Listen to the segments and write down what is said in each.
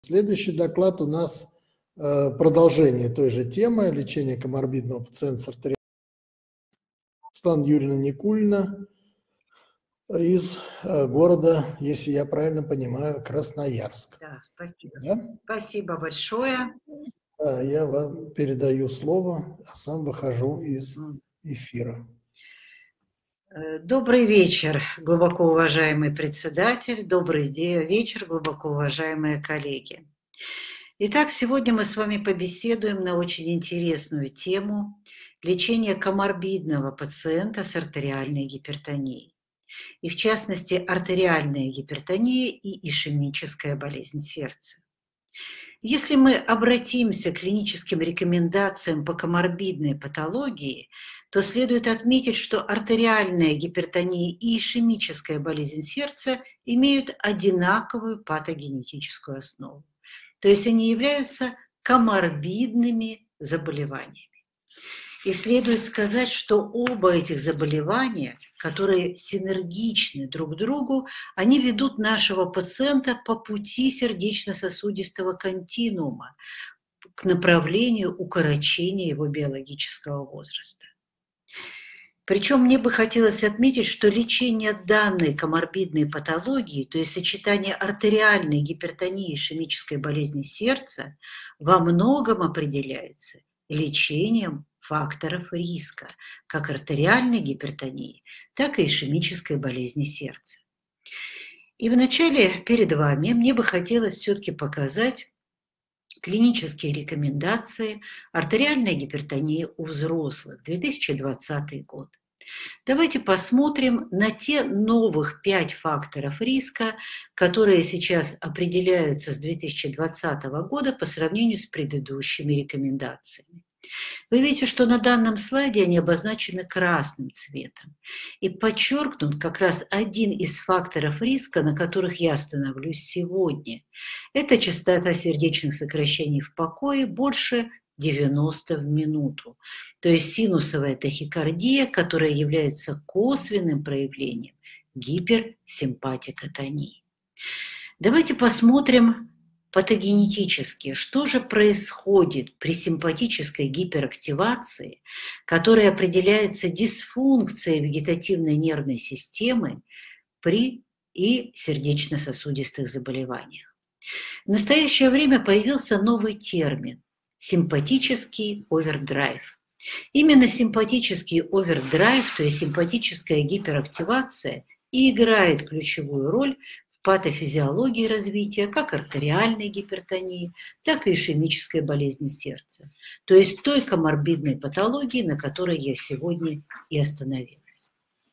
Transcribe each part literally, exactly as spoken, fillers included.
Следующий доклад у нас э, продолжение той же темы лечения коморбидного пациента с артериальной. Светлана Юрьевна Никулина из э, города, если я правильно понимаю, Красноярск. Да, спасибо. Да? Спасибо большое. Да, я вам передаю слово, а сам выхожу из эфира. Добрый вечер, глубоко уважаемый председатель. Добрый вечер, глубоко уважаемые коллеги. Итак, сегодня мы с вами побеседуем на очень интересную тему лечения коморбидного пациента с артериальной гипертонией. И в частности, артериальная гипертония и ишемическая болезнь сердца. Если мы обратимся к клиническим рекомендациям по коморбидной патологии, то следует отметить, что артериальная гипертония и ишемическая болезнь сердца имеют одинаковую патогенетическую основу. То есть они являются коморбидными заболеваниями. И следует сказать, что оба этих заболевания, которые синергичны друг к другу, они ведут нашего пациента по пути сердечно-сосудистого континуума к направлению укорочения его биологического возраста. Причем мне бы хотелось отметить, что лечение данной коморбидной патологии, то есть сочетание артериальной гипертонии и ишемической болезни сердца, во многом определяется лечением факторов риска, как артериальной гипертонии, так и ишемической болезни сердца. И вначале перед вами мне бы хотелось все-таки показать клинические рекомендации артериальной гипертонии у взрослых, две тысячи двадцатый год. Давайте посмотрим на те новых пять факторов риска, которые сейчас определяются с две тысячи двадцатого года по сравнению с предыдущими рекомендациями. Вы видите, что на данном слайде они обозначены красным цветом и подчеркнут как раз один из факторов риска, на которых я остановлюсь сегодня. Это частота сердечных сокращений в покое больше девяноста в минуту. То есть синусовая тахикардия, которая является косвенным проявлением гиперсимпатикотонии. Давайте посмотрим патогенетически, что же происходит при симпатической гиперактивации, которая определяется дисфункцией вегетативной нервной системы при и сердечно-сосудистых заболеваниях. В настоящее время появился новый термин – симпатический овердрайв. Именно симпатический овердрайв, то есть симпатическая гиперактивация, и играет ключевую роль патофизиологии развития как артериальной гипертонии, так и ишемической болезни сердца. То есть той коморбидной патологии, на которой я сегодня и остановилась.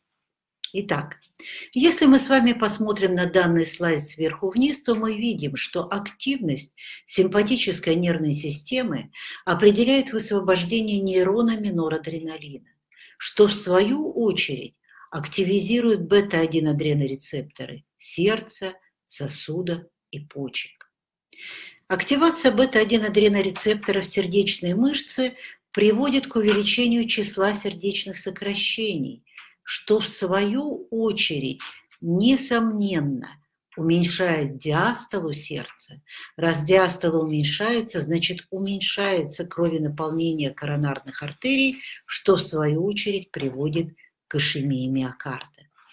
Итак, если мы с вами посмотрим на данный слайд сверху вниз, то мы видим, что активность симпатической нервной системы определяет высвобождение нейронами норадреналина, что в свою очередь активизирует бета один адренорецепторы сердца, сосудов и почек. Активация бета один адренорецепторов сердечной мышцы приводит к увеличению числа сердечных сокращений, что в свою очередь, несомненно, уменьшает диастолу сердца. Раз диастола уменьшается, значит уменьшается кровенаполнение коронарных артерий, что в свою очередь приводит к ишемии миокарда.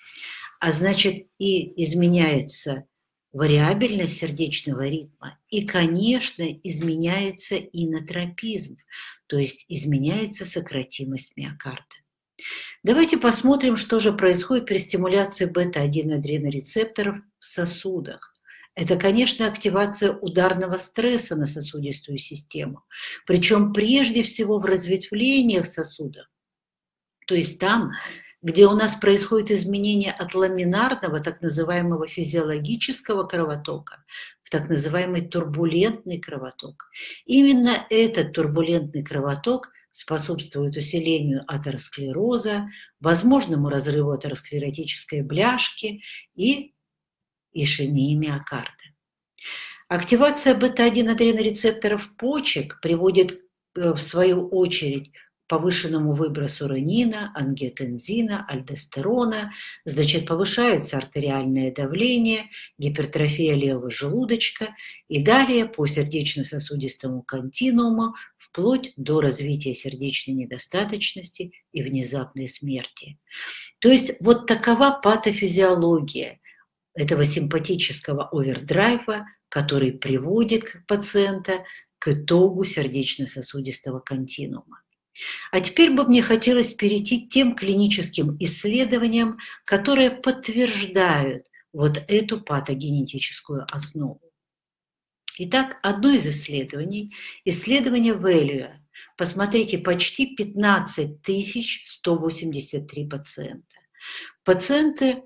А значит, и изменяется вариабельность сердечного ритма, и, конечно, изменяется инотропизм, то есть изменяется сократимость миокарда. Давайте посмотрим, что же происходит при стимуляции бета один адренорецепторов в сосудах. Это, конечно, активация ударного стресса на сосудистую систему, причем прежде всего в разветвлениях сосудов, то есть там, где у нас происходит изменение от ламинарного, так называемого физиологического кровотока в так называемый турбулентный кровоток. Именно этот турбулентный кровоток способствует усилению атеросклероза, возможному разрыву атеросклеротической бляшки и ишемии миокарда. Активация бета один адренорецепторов почек приводит, в свою очередь, повышенному выбросу ренина, ангиотензина, альдостерона, значит, повышается артериальное давление, гипертрофия левого желудочка и далее по сердечно-сосудистому континууму вплоть до развития сердечной недостаточности и внезапной смерти. То есть вот такова патофизиология этого симпатического овердрайва, который приводит пациента к итогу сердечно-сосудистого континуума. А теперь бы мне хотелось перейти к тем клиническим исследованиям, которые подтверждают вот эту патогенетическую основу. Итак, одно из исследований, исследование Вэлюа. Посмотрите, почти пятнадцать тысяч сто восемьдесят три пациента. Пациенты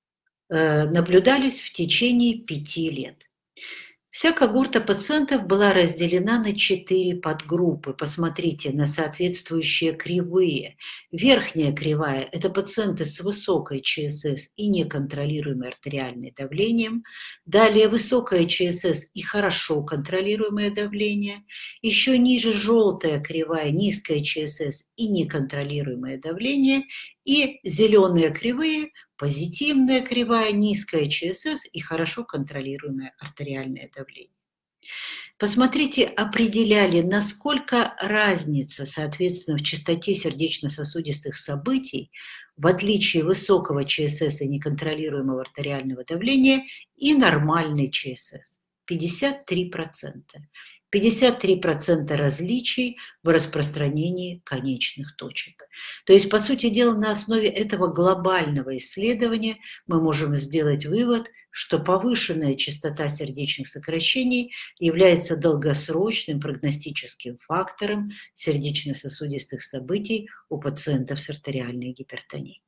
э, наблюдались в течение пяти лет. Вся когорта пациентов была разделена на четыре подгруппы. Посмотрите на соответствующие кривые. Верхняя кривая – это пациенты с высокой ЧСС и неконтролируемым артериальным давлением. Далее высокое ЧСС и хорошо контролируемое давление. Еще ниже желтая кривая, низкое ЧСС и неконтролируемое давление. И зеленые кривые – позитивная кривая, низкая ЧСС и хорошо контролируемое артериальное давление. Посмотрите, определяли, насколько разница, соответственно, в частоте сердечно-сосудистых событий, в отличие высокого ЧСС и неконтролируемого артериального давления, и нормальный ЧСС. пятьдесят три процента. пятьдесят три процента различий в распространении конечных точек. То есть, по сути дела, на основе этого глобального исследования мы можем сделать вывод, что повышенная частота сердечных сокращений является долгосрочным прогностическим фактором сердечно-сосудистых событий у пациентов с артериальной гипертонией.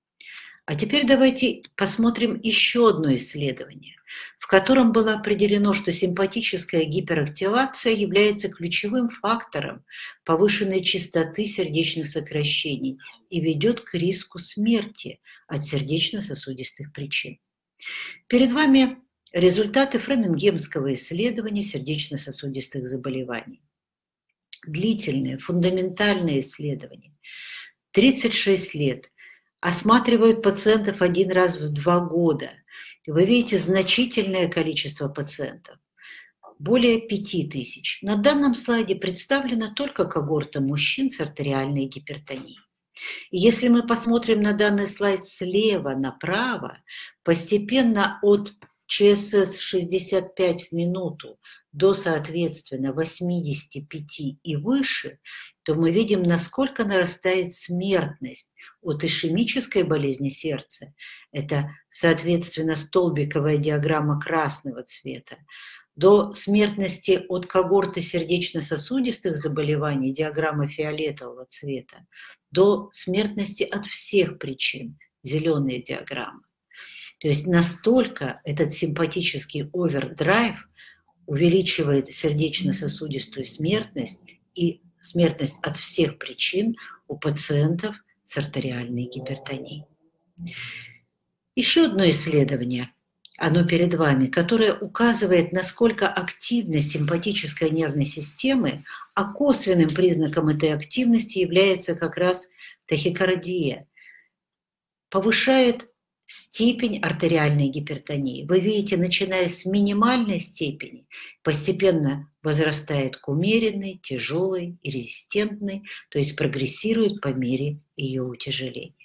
А теперь давайте посмотрим еще одно исследование, в котором было определено, что симпатическая гиперактивация является ключевым фактором повышенной частоты сердечных сокращений и ведет к риску смерти от сердечно-сосудистых причин. Перед вами результаты фрамингемского исследования сердечно-сосудистых заболеваний. Длительное, фундаментальное исследование. тридцать шесть лет. Осматривают пациентов один раз в два года. Вы видите значительное количество пациентов, более пяти тысяч. На данном слайде представлена только когорта мужчин с артериальной гипертонией. И если мы посмотрим на данный слайд слева направо, постепенно от ЧСС шестьдесят пять в минуту до, соответственно, восьмидесяти пяти и выше, то мы видим, насколько нарастает смертность от ишемической болезни сердца. Это, соответственно, столбиковая диаграмма красного цвета, до смертности от когорты сердечно-сосудистых заболеваний, диаграмма фиолетового цвета, до смертности от всех причин, зеленые диаграммы. То есть настолько этот симпатический овердрайв увеличивает сердечно-сосудистую смертность и смертность от всех причин у пациентов с артериальной гипертонией. Еще одно исследование, оно перед вами, которое указывает, насколько активна симпатической нервной системы, а косвенным признаком этой активности является как раз тахикардия. Повышает степень артериальной гипертонии. Вы видите, начиная с минимальной степени, постепенно возрастает к умеренной, тяжелой и резистентной, то есть прогрессирует по мере ее утяжеления.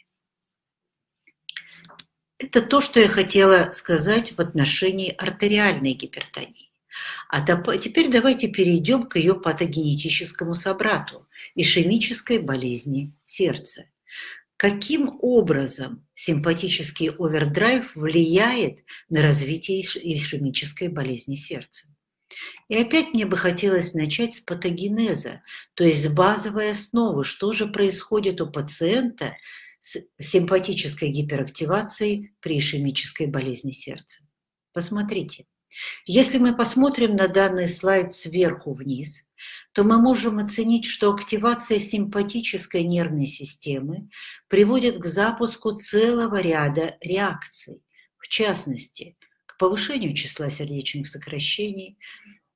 Это то, что я хотела сказать в отношении артериальной гипертонии. А теперь давайте перейдем к ее патогенетическому собрату – ишемической болезни сердца. Каким образом симпатический овердрайв влияет на развитие ишемической болезни сердца? И опять мне бы хотелось начать с патогенеза, то есть с базовой основы, что же происходит у пациента с симпатической гиперактивацией при ишемической болезни сердца. Посмотрите, если мы посмотрим на данный слайд сверху вниз, то мы можем оценить, что активация симпатической нервной системы приводит к запуску целого ряда реакций, в частности, к повышению числа сердечных сокращений,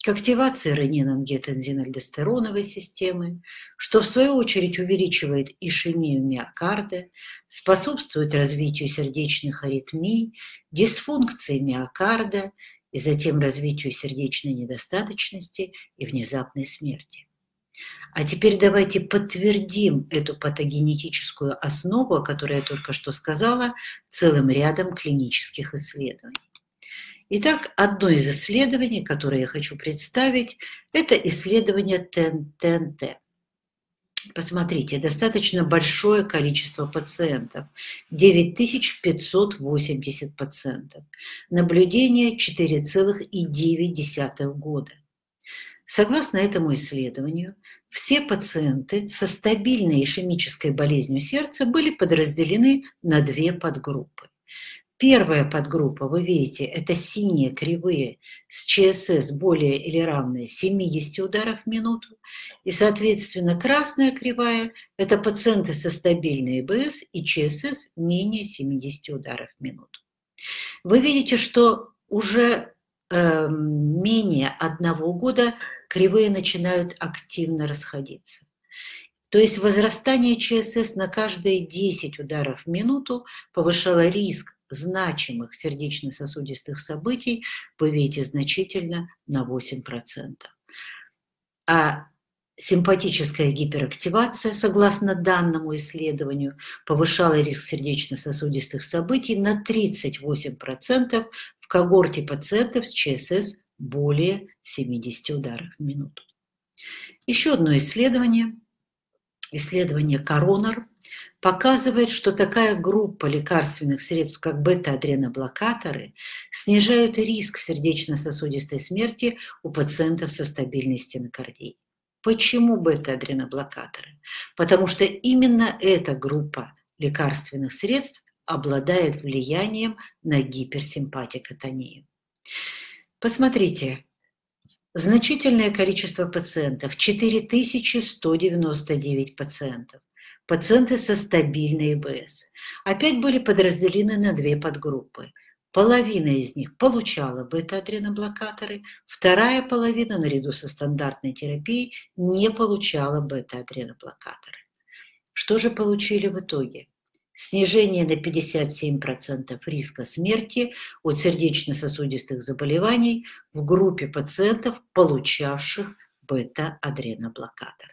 к активации ренин-ангиотензин-альдостероновой системы, что в свою очередь увеличивает ишемию миокарда, способствует развитию сердечных аритмий, дисфункции миокарда и затем развитию сердечной недостаточности и внезапной смерти. А теперь давайте подтвердим эту патогенетическую основу, о которой я только что сказала, целым рядом клинических исследований. Итак, одно из исследований, которое я хочу представить, это исследование ТЕН-ТЕН-Т. Посмотрите, достаточно большое количество пациентов, девять тысяч пятьсот восемьдесят пациентов, наблюдение четыре целых девять десятых года. Согласно этому исследованию, все пациенты со стабильной ишемической болезнью сердца были подразделены на две подгруппы. Первая подгруппа, вы видите, это синие кривые с ЧСС более или равное семидесяти ударов в минуту. И, соответственно, красная кривая – это пациенты со стабильной ИБС и ЧСС менее семидесяти ударов в минуту. Вы видите, что уже э, менее одного года кривые начинают активно расходиться. То есть возрастание ЧСС на каждые десять ударов в минуту повышало риск значимых сердечно-сосудистых событий, вы видите, значительно на восемь процентов. А симпатическая гиперактивация, согласно данному исследованию, повышала риск сердечно-сосудистых событий на тридцать восемь процентов в когорте пациентов с ЧСС более семидесяти ударов в минуту. Еще одно исследование, исследование Коронар, показывает, что такая группа лекарственных средств, как бета-адреноблокаторы, снижают риск сердечно-сосудистой смерти у пациентов со стабильной стенокардией. Почему бета-адреноблокаторы? Потому что именно эта группа лекарственных средств обладает влиянием на гиперсимпатикотонию. Посмотрите, значительное количество пациентов, четыре тысячи сто девяносто девять пациентов. Пациенты со стабильной ИБС опять были подразделены на две подгруппы. Половина из них получала бета-адреноблокаторы, вторая половина наряду со стандартной терапией не получала бета-адреноблокаторы. Что же получили в итоге? Снижение на пятьдесят семь процентов риска смерти от сердечно-сосудистых заболеваний в группе пациентов, получавших бета-адреноблокаторы.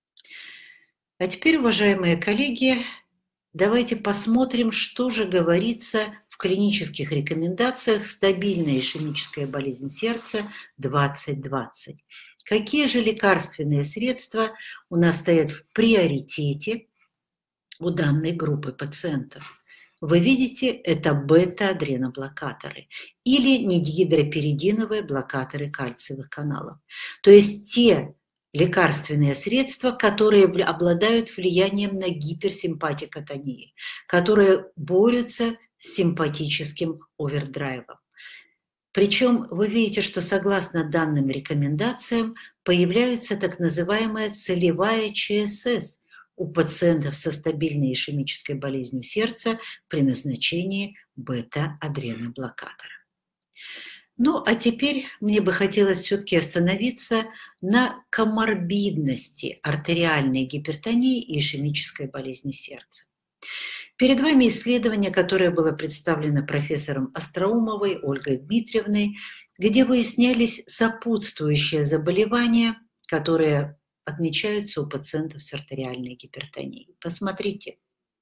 А теперь, уважаемые коллеги, давайте посмотрим, что же говорится в клинических рекомендациях «Стабильная ишемическая болезнь сердца двадцать двадцать». Какие же лекарственные средства у нас стоят в приоритете у данной группы пациентов? Вы видите, это бета-адреноблокаторы или негидропиридиновые блокаторы кальциевых каналов. То есть те лекарственные средства, которые обладают влиянием на гиперсимпатикотонию, которые борются с симпатическим овердрайвом. Причем вы видите, что согласно данным рекомендациям появляется так называемая целевая ЧСС у пациентов со стабильной ишемической болезнью сердца при назначении бета-адреноблокатора. Ну, а теперь мне бы хотелось все-таки остановиться на коморбидности артериальной гипертонии и ишемической болезни сердца. Перед вами исследование, которое было представлено профессором Остроумовой Ольгой Дмитриевной, где выяснялись сопутствующие заболевания, которые отмечаются у пациентов с артериальной гипертонией. Посмотрите.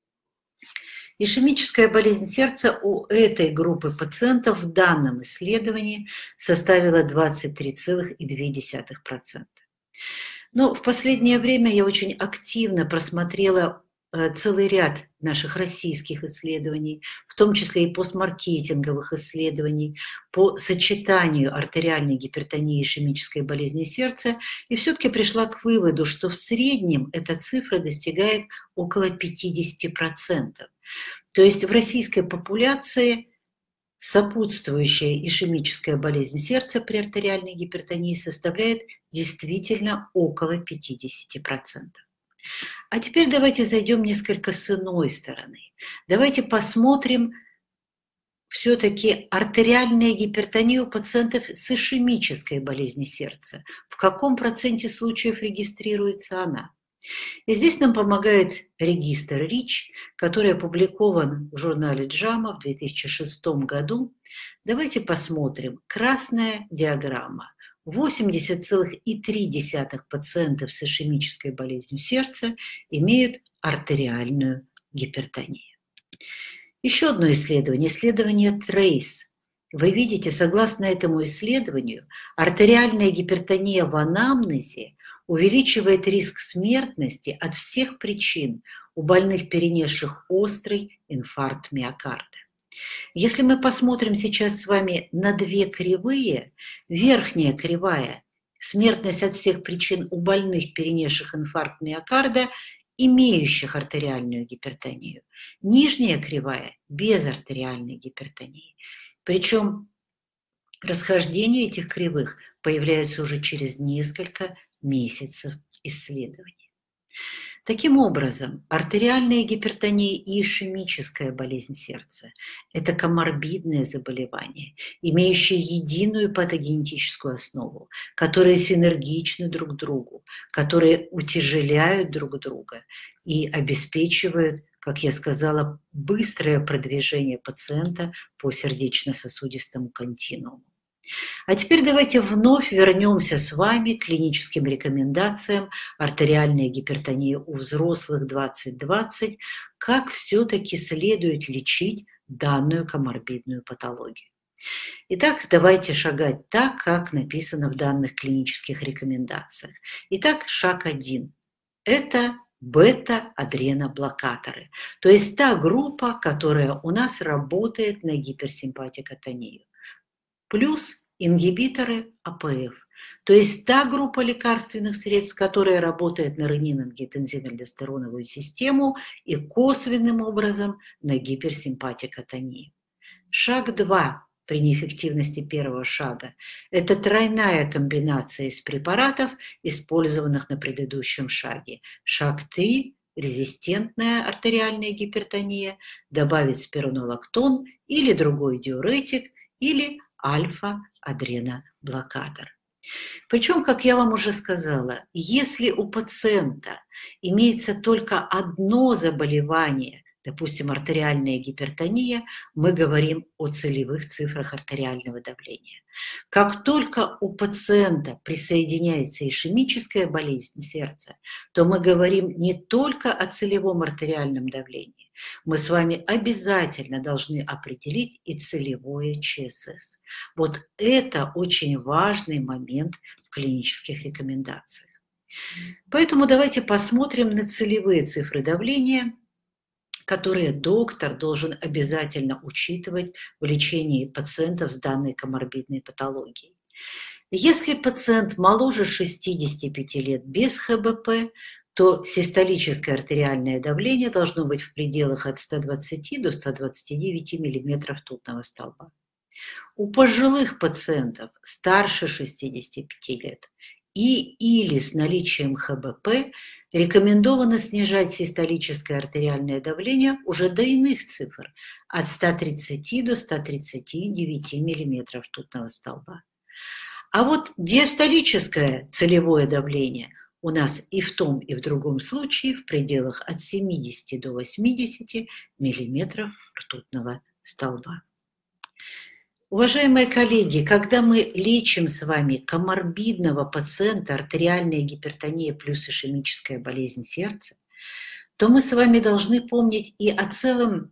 Ишемическая болезнь сердца у этой группы пациентов в данном исследовании составила двадцать три целых две десятых процента. Но в последнее время я очень активно просмотрела целый ряд наших российских исследований, в том числе и постмаркетинговых исследований по сочетанию артериальной гипертонии и ишемической болезни сердца, и все-таки пришла к выводу, что в среднем эта цифра достигает около пятидесяти процентов. То есть в российской популяции сопутствующая ишемическая болезнь сердца при артериальной гипертонии составляет действительно около пятидесяти процентов. А теперь давайте зайдем несколько с иной стороны. Давайте посмотрим все-таки артериальная гипертония у пациентов с ишемической болезнью сердца? В каком проценте случаев регистрируется она? И здесь нам помогает регистр РИЧ, который опубликован в журнале джама в две тысячи шестом году. Давайте посмотрим. Красная диаграмма. восемьдесят целых три десятых пациентов с ишемической болезнью сердца имеют артериальную гипертонию. Еще одно исследование, исследование трейс. Вы видите, согласно этому исследованию, артериальная гипертония в анамнезе увеличивает риск смертности от всех причин у больных, перенесших острый инфаркт миокарда. Если мы посмотрим сейчас с вами на две кривые, верхняя кривая – смертность от всех причин у больных, перенесших инфаркт миокарда, имеющих артериальную гипертонию. Нижняя кривая – без артериальной гипертонии. Причем расхождение этих кривых появляется уже через несколько месяцев исследований. Таким образом, артериальная гипертония и ишемическая болезнь сердца – это коморбидные заболевания, имеющие единую патогенетическую основу, которые синергичны друг другу, которые утяжеляют друг друга и обеспечивают, как я сказала, быстрое продвижение пациента по сердечно-сосудистому континууму. А теперь давайте вновь вернемся с вами к клиническим рекомендациям артериальной гипертонии у взрослых двадцать двадцать, как все-таки следует лечить данную коморбидную патологию. Итак, давайте шагать так, как написано в данных клинических рекомендациях. Итак, шаг один – это бета-адреноблокаторы, то есть та группа, которая у нас работает на гиперсимпатикотонию. Плюс ингибиторы АПФ, то есть та группа лекарственных средств, которая работает на ренин-ангиотензин-альдостероновую систему и косвенным образом на гиперсимпатикотонию. Шаг два при неэффективности первого шага – это тройная комбинация из препаратов, использованных на предыдущем шаге. Шаг три – резистентная артериальная гипертония, добавить спиронолактон или другой диуретик, или альфа-адреноблокатор. Причем, как я вам уже сказала, если у пациента имеется только одно заболевание, допустим, артериальная гипертония, мы говорим о целевых цифрах артериального давления. Как только у пациента присоединяется ишемическая болезнь сердца, то мы говорим не только о целевом артериальном давлении, мы с вами обязательно должны определить и целевое ЧСС. Вот это очень важный момент в клинических рекомендациях. Поэтому давайте посмотрим на целевые цифры давления, которые доктор должен обязательно учитывать в лечении пациентов с данной коморбидной патологией. Если пациент моложе шестидесяти пяти лет без ХБП, то систолическое артериальное давление должно быть в пределах от ста двадцати до ста двадцати девяти миллиметров ртутного столба. У пожилых пациентов старше шестидесяти пяти лет и или с наличием ХБП рекомендовано снижать систолическое артериальное давление уже до иных цифр от ста тридцати до ста тридцати девяти миллиметров ртутного столба. А вот диастолическое целевое давление у нас и в том, и в другом случае в пределах от семидесяти до восьмидесяти миллиметров ртутного столба. Уважаемые коллеги, когда мы лечим с вами коморбидного пациента артериальная гипертония плюс ишемическая болезнь сердца, то мы с вами должны помнить и о целом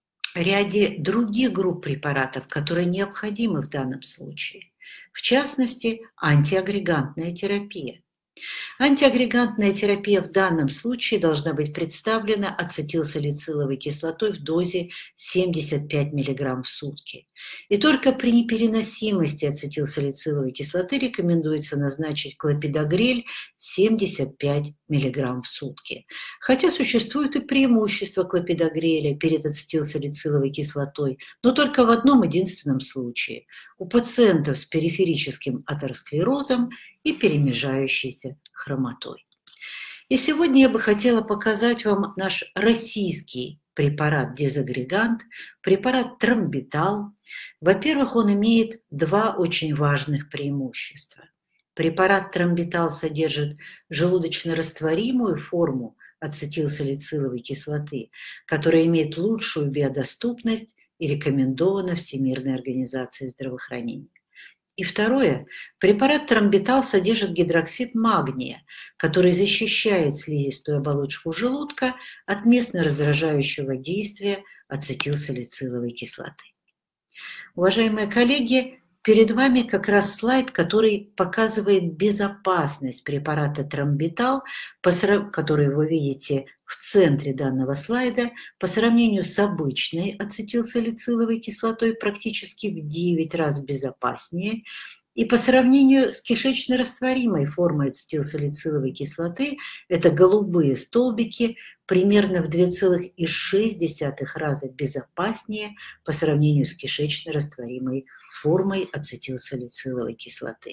ряде других групп препаратов, которые необходимы в данном случае. В частности, антиагрегантная терапия. Антиагрегантная терапия в данном случае должна быть представлена ацетилсалициловой кислотой в дозе семьдесят пять миллиграмм в сутки. И только при непереносимости ацетилсалициловой кислоты рекомендуется назначить клопидогрель семьдесят пять миллиграмм в сутки. Хотя существует и преимущество клопидогреля перед ацетилсалициловой кислотой, но только в одном единственном случае – у пациентов с периферическим атеросклерозом и перемежающейся хромотой. И сегодня я бы хотела показать вам наш российский препарат-дезагрегант, препарат тромбитал. Во-первых, он имеет два очень важных преимущества. Препарат тромбитал содержит желудочно-растворимую форму ацетилсалициловой кислоты, которая имеет лучшую биодоступность и рекомендована Всемирной организацией здравоохранения. И второе, препарат тромбитал содержит гидроксид магния, который защищает слизистую оболочку желудка от местно раздражающего действия ацетилсалициловой кислоты. Уважаемые коллеги, перед вами как раз слайд, который показывает безопасность препарата тромбитал, который вы видите в центре данного слайда, по сравнению с обычной ацетилсалициловой кислотой практически в девять раз безопаснее, и по сравнению с кишечно-растворимой формой ацетилсалициловой кислоты, это голубые столбики, примерно в два целых шесть десятых раза безопаснее по сравнению с кишечно-растворимой формой ацетилсалициловой кислоты.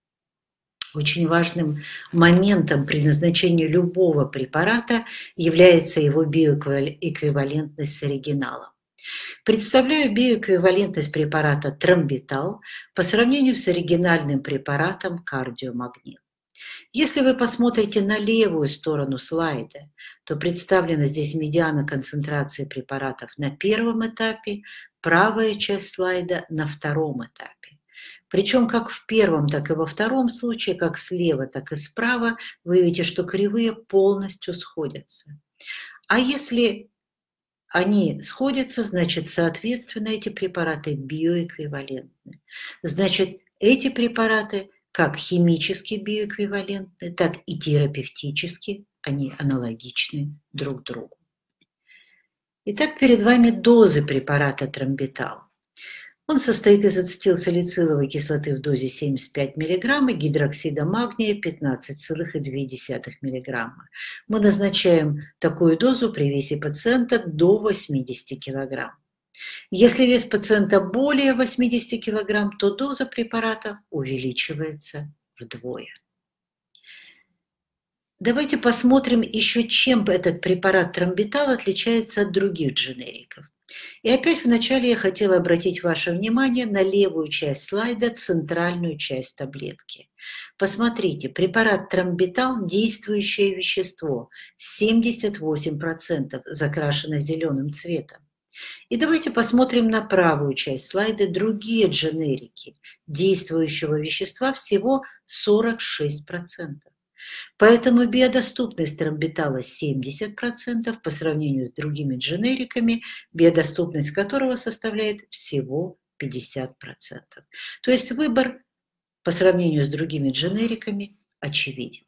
Очень важным моментом при назначении любого препарата является его биоэквивалентность с оригиналом. Представляю биоэквивалентность препарата тромбитал по сравнению с оригинальным препаратом кардиомагнил. Если вы посмотрите на левую сторону слайда, то представлена здесь медиана концентрации препаратов на первом этапе, правая часть слайда на втором этапе. Причем как в первом, так и во втором случае, как слева, так и справа, вы видите, что кривые полностью сходятся. А если они сходятся, значит, соответственно, эти препараты биоэквивалентны. Значит, эти препараты как химически биоэквивалентны, так и терапевтически, они аналогичны друг другу. Итак, перед вами дозы препарата тромбитал. Он состоит из ацетилсалициловой кислоты в дозе семьдесят пять миллиграмм и гидроксида магния пятнадцать целых две десятых миллиграмма. Мы назначаем такую дозу при весе пациента до восьмидесяти килограмм. Если вес пациента более восьмидесяти килограмм, то доза препарата увеличивается вдвое. Давайте посмотрим еще, чем этот препарат тромбитал отличается от других дженериков. И опять вначале я хотела обратить ваше внимание на левую часть слайда, центральную часть таблетки. Посмотрите, препарат тромбитал – действующее вещество, семьдесят восемь процентов закрашено зеленым цветом. И давайте посмотрим на правую часть слайда другие дженерики действующего вещества всего сорок шесть процентов. Поэтому биодоступность тромбитала семьдесят процентов по сравнению с другими дженериками, биодоступность которого составляет всего пятьдесят процентов. То есть выбор по сравнению с другими дженериками очевиден.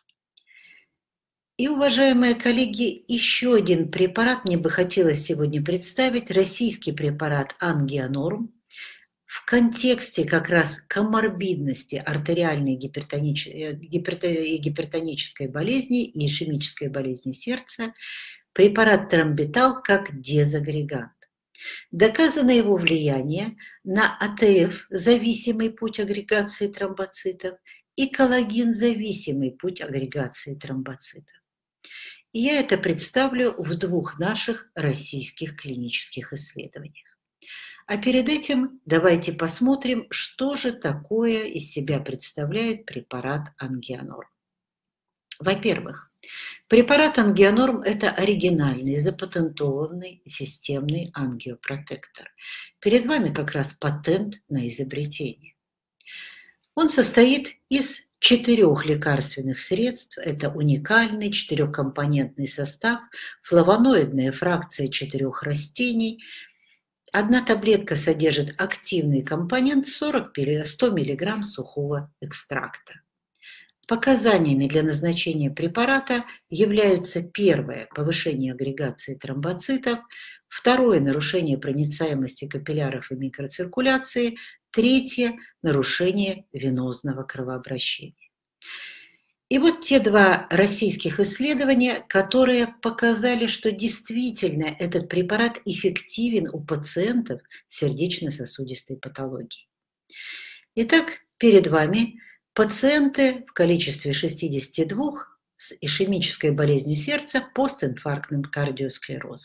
И, уважаемые коллеги, еще один препарат мне бы хотелось сегодня представить, российский препарат Ангионорм. В контексте как раз коморбидности артериальной гипертонической, гипертонической болезни и ишемической болезни сердца препарат тромбитал как дезагрегант. Доказано его влияние на АТФ, зависимый путь агрегации тромбоцитов, и коллаген-зависимый путь агрегации тромбоцитов. И я это представлю в двух наших российских клинических исследованиях. А перед этим давайте посмотрим, что же такое из себя представляет препарат Ангионорм. Во-первых, препарат Ангионорм – это оригинальный, запатентованный системный ангиопротектор. Перед вами как раз патент на изобретение. Он состоит из четырех лекарственных средств. Это уникальный четырехкомпонентный состав, флавоноидная фракция четырех растений. Одна таблетка содержит активный компонент сто миллиграмм сухого экстракта. Показаниями для назначения препарата являются: первое – повышение агрегации тромбоцитов, второе – нарушение проницаемости капилляров и микроциркуляции, третье – нарушение венозного кровообращения. И вот те два российских исследования, которые показали, что действительно этот препарат эффективен у пациентов с сердечно-сосудистой патологией. Итак, перед вами пациенты в количестве шестидесяти двух с ишемической болезнью сердца, постинфарктным кардиосклерозом.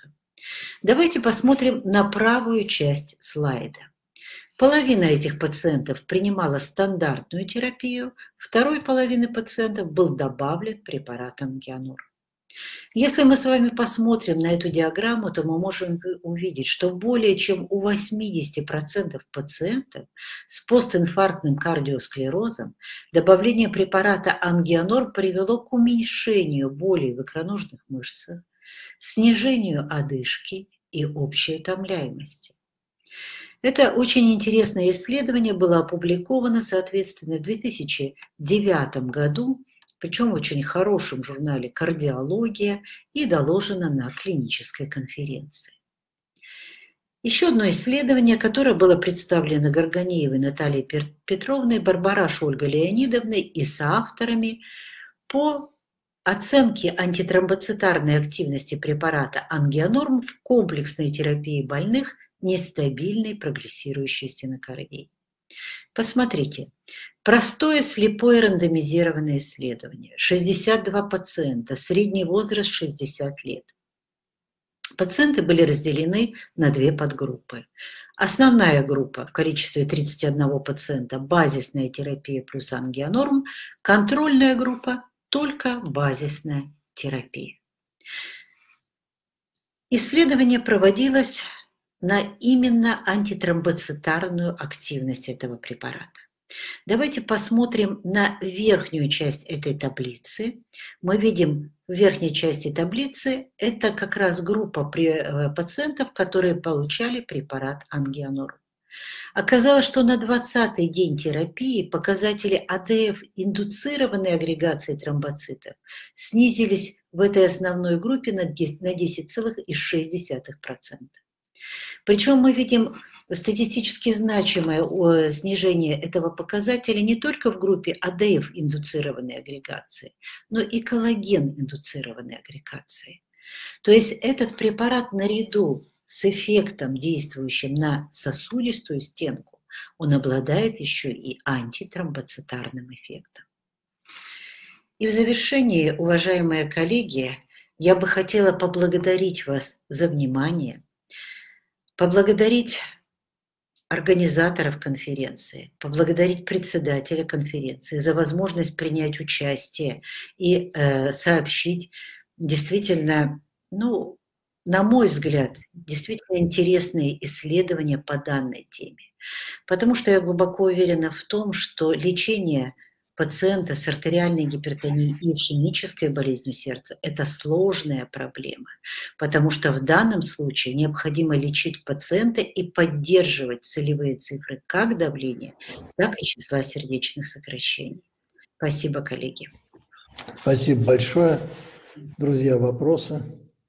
Давайте посмотрим на правую часть слайда. Половина этих пациентов принимала стандартную терапию, второй половины пациентов был добавлен препарат ангионор. Если мы с вами посмотрим на эту диаграмму, то мы можем увидеть, что более чем у восьмидесяти процентов пациентов с постинфарктным кардиосклерозом добавление препарата ангионор привело к уменьшению боли в икроножных мышцах, снижению одышки и общей утомляемости. Это очень интересное исследование было опубликовано, соответственно, в две тысячи девятом году, причем в очень хорошем журнале «Кардиология», и доложено на клинической конференции. Еще одно исследование, которое было представлено Горгонеевой Натальей Петровной, Барбараш Ольгой Леонидовной и соавторами по оценке антитромбоцитарной активности препарата ангионорм в комплексной терапии больных нестабильной прогрессирующей стенокардией. Посмотрите, простое слепое рандомизированное исследование, шестьдесят два пациента, средний возраст шестьдесят лет. Пациенты были разделены на две подгруппы. Основная группа в количестве тридцати одного пациента – базисная терапия плюс ангионорм, контрольная группа – только базисная терапия. Исследование проводилось на именно антитромбоцитарную активность этого препарата. Давайте посмотрим на верхнюю часть этой таблицы. Мы видим в верхней части таблицы, это как раз группа пациентов, которые получали препарат ангионорм. Оказалось, что на двадцатый день терапии показатели АДФ индуцированной агрегации тромбоцитов снизились в этой основной группе на десять целых шесть десятых процента. Причем мы видим статистически значимое снижение этого показателя не только в группе АДФ индуцированной агрегации, но и коллаген индуцированной агрегации. То есть этот препарат наряду с эффектом, действующим на сосудистую стенку, он обладает еще и антитромбоцитарным эффектом. И в завершении, уважаемые коллеги, я бы хотела поблагодарить вас за внимание, поблагодарить организаторов конференции, поблагодарить председателя конференции за возможность принять участие и э, сообщить действительно, ну, на мой взгляд, действительно интересные исследования по данной теме. Потому что я глубоко уверена в том, что лечение пациента с артериальной гипертонией и ишемической болезнью сердца – это сложная проблема, потому что в данном случае необходимо лечить пациента и поддерживать целевые цифры как давления, так и числа сердечных сокращений. Спасибо, коллеги. Спасибо большое. Друзья, вопросы?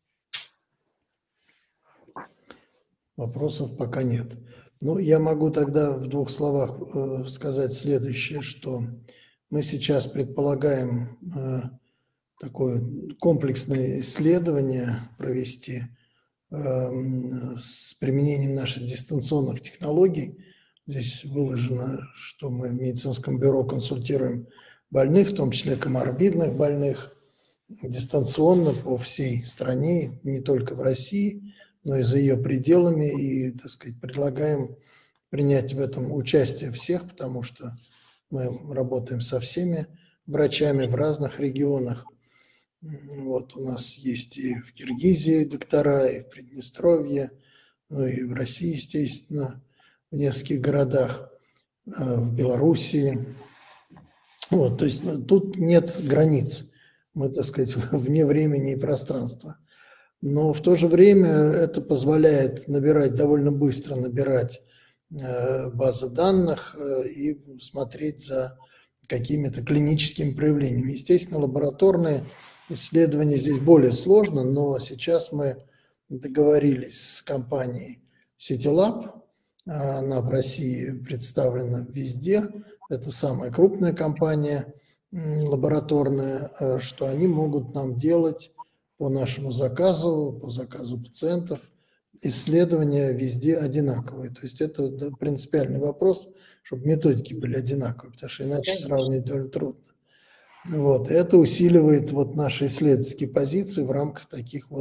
Вопросов пока нет. Ну, я могу тогда в двух словах э, сказать следующее, что мы сейчас предполагаем э, такое комплексное исследование провести э, с применением наших дистанционных технологий. Здесь выложено, что мы в медицинском бюро консультируем больных, в том числе коморбидных больных, дистанционно по всей стране, не только в России, но и за ее пределами, и, так сказать, предлагаем принять в этом участие всех, потому что мы работаем со всеми врачами в разных регионах. Вот у нас есть и в Киргизии доктора, и в Приднестровье, ну и в России, естественно, в нескольких городах, в Белоруссии. Вот, то есть тут нет границ, мы, так сказать, вне времени и пространства. Но в то же время это позволяет набирать, довольно быстро набирать базы данных и смотреть за какими-то клиническими проявлениями. Естественно, лабораторные исследования здесь более сложно, но сейчас мы договорились с компанией CityLab, она в России представлена везде, это самая крупная компания лабораторная, что они могут нам делать по нашему заказу, по заказу пациентов, исследования везде одинаковые. То есть это принципиальный вопрос, чтобы методики были одинаковые, потому что иначе сравнивать довольно трудно. Вот. Это усиливает вот наши исследовательские позиции в рамках таких вот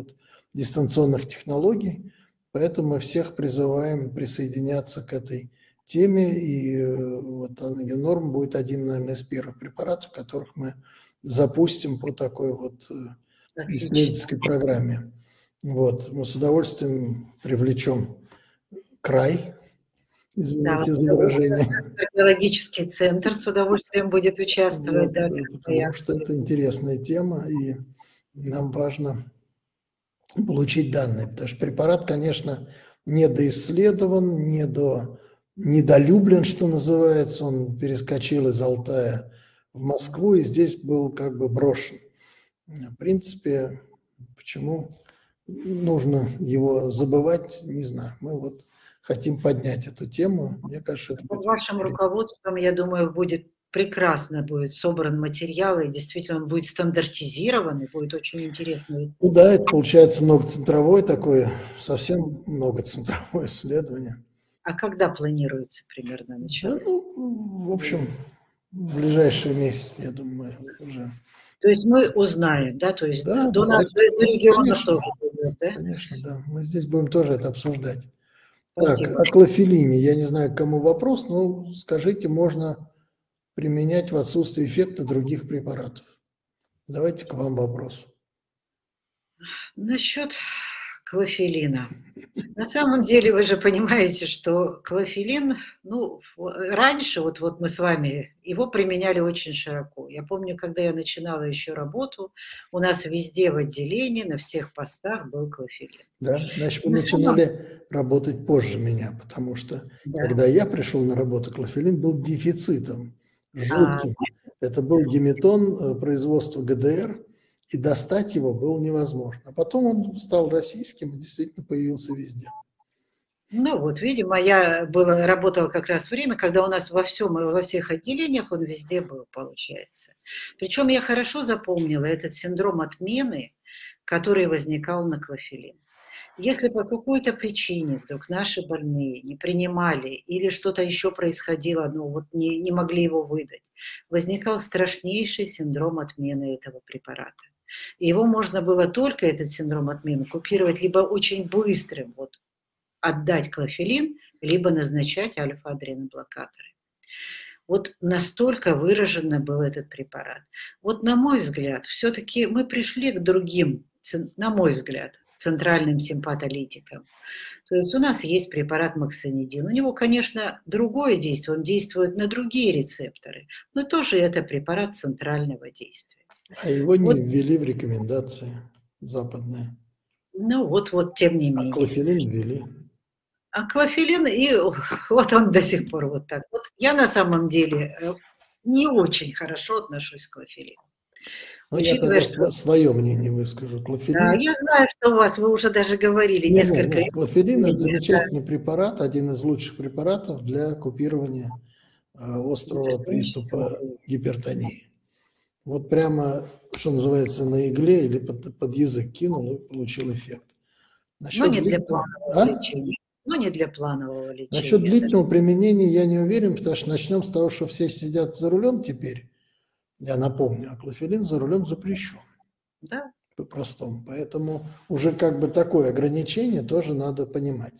дистанционных технологий. Поэтому мы всех призываем присоединяться к этой теме. И вот Ангинорм будет один, наверное, из первых препаратов, которых мы запустим по такой вот исследовательской программе. Вот. Мы с удовольствием привлечем край, извините за выражение. Археологический центр с удовольствием будет участвовать. Вот, да, потому что это интересная тема, и нам важно получить данные. Потому что препарат, конечно, недоисследован, недо, недолюблен, что называется. Он перескочил из Алтая в Москву и здесь был как бы брошен. В принципе, почему нужно его забывать, не знаю. Мы вот хотим поднять эту тему. Мне кажется, это Под вашим интересно. Руководством, я думаю, будет прекрасно будет собран материал, и действительно он будет стандартизирован, и будет очень интересно. Ну да, это получается многоцентровое такое, совсем многоцентровое исследование. А когда планируется примерно начать? Да, ну, в общем, в ближайшие месяцы, я думаю, уже. То есть мы узнаем, да? То есть да, до да, нас, да, до региона конечно, тоже будет, да? Конечно, да. Мы здесь будем тоже это обсуждать. Спасибо. Так, о клофелине. Я не знаю, к кому вопрос, но скажите, можно применять в отсутствии эффекта других препаратов? Давайте к вам вопрос. Насчет клофелина. На самом деле вы же понимаете, что клофелин, ну, раньше, вот, вот мы с вами, его применяли очень широко. Я помню, когда я начинала еще работу, у нас везде в отделении, на всех постах был клофелин. Да, значит, вы на начинали самом... работать позже меня, потому что, да. когда я пришел на работу, клофелин был дефицитом, жутким. А... Это был геметон производства ГДР, и достать его было невозможно. А потом он стал российским и действительно появился везде. Ну вот, видимо, я была, работала как раз время, когда у нас во всем, во всех отделениях он везде был, получается. Причем я хорошо запомнила этот синдром отмены, который возникал на клофелин. Если по какой-то причине вдруг наши больные не принимали или что-то еще происходило, ну вот не, не могли его выдать, возникал страшнейший синдром отмены этого препарата. И его можно было только, этот синдром отмены, купировать либо очень быстрым, вот, отдать клофелин, либо назначать альфа-адреноблокаторы. Вот настолько выраженно был этот препарат. Вот на мой взгляд, все-таки мы пришли к другим, на мой взгляд, центральным симпатолитикам. То есть у нас есть препарат моксанидин. У него, конечно, другое действие, он действует на другие рецепторы, но тоже это препарат центрального действия. А его не вот. ввели в рекомендации западные. Ну вот, вот, тем не менее. А клофелин ввели. А клофелин, и вот он до сих пор вот так. Вот я на самом деле не очень хорошо отношусь к клофелину. Ну, я тогда что... свое мнение выскажу. Клофелин... Да, я знаю, что у вас, вы уже даже говорили нет, несколько... Нет, нет. Клофелин – это замечательный да. препарат, один из лучших препаратов для купирования э, острого приступа гипертонии. Вот прямо, что называется, на игле или под, под язык кинул и получил эффект. Насчет Но не для планового а? лечения. Но не для планового лечения. Насчет длительного даже. применения я не уверен, потому что начнем с того, что все сидят за рулем теперь. Я напомню, а клофелин за рулем запрещен. Да. По-простому. Поэтому уже как бы такое ограничение тоже надо понимать.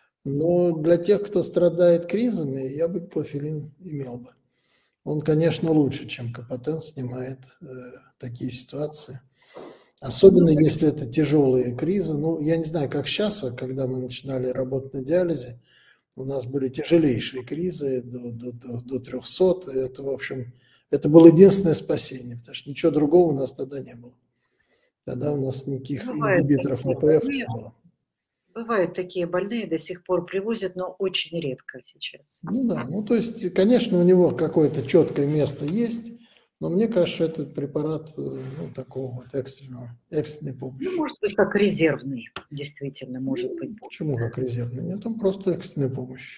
Но для тех, кто страдает кризами, я бы клофелин имел бы. Он, конечно, лучше, чем капотен, снимает э, такие ситуации. Особенно, если это тяжелые кризы. Ну, я не знаю, как сейчас, а когда мы начинали работать на диализе, у нас были тяжелейшие кризы до, до, до, до трехсот. Это, в общем, это было единственное спасение, потому что ничего другого у нас тогда не было. Тогда у нас никаких Бывает, ингибиторов НПФ не было. Бывают такие больные, до сих пор привозят, но очень редко сейчас. Ну да, ну то есть, конечно, у него какое-то четкое место есть, но мне кажется, это препарат ну, такого вот экстренного, экстренной помощи. Ну, может быть, как резервный, действительно, может ну, быть. Почему как резервный? Нет, он просто экстренная помощь.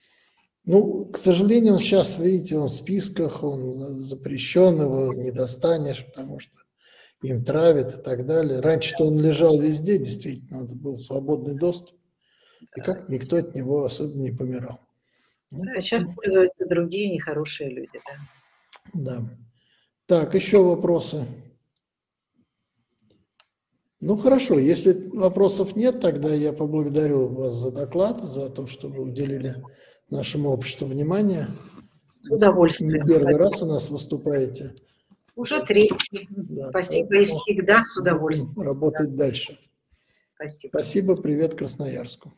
Ну, к сожалению, он сейчас, видите, он в списках, он запрещен, его не достанешь, потому что им травят и так далее. Раньше-то он лежал везде, действительно, это был свободный доступ, и как никто от него особенно не помирал. Ну, да, сейчас пользуются другие нехорошие люди, да. Да. Так, еще вопросы? Ну хорошо, если вопросов нет, тогда я поблагодарю вас за доклад, за то, что вы уделили нашему обществу внимание. С удовольствием. Не первый Спасибо. раз у нас выступаете. Уже третий. Да, Спасибо и всегда с удовольствием. Работать дальше. Спасибо. Спасибо, привет Красноярску.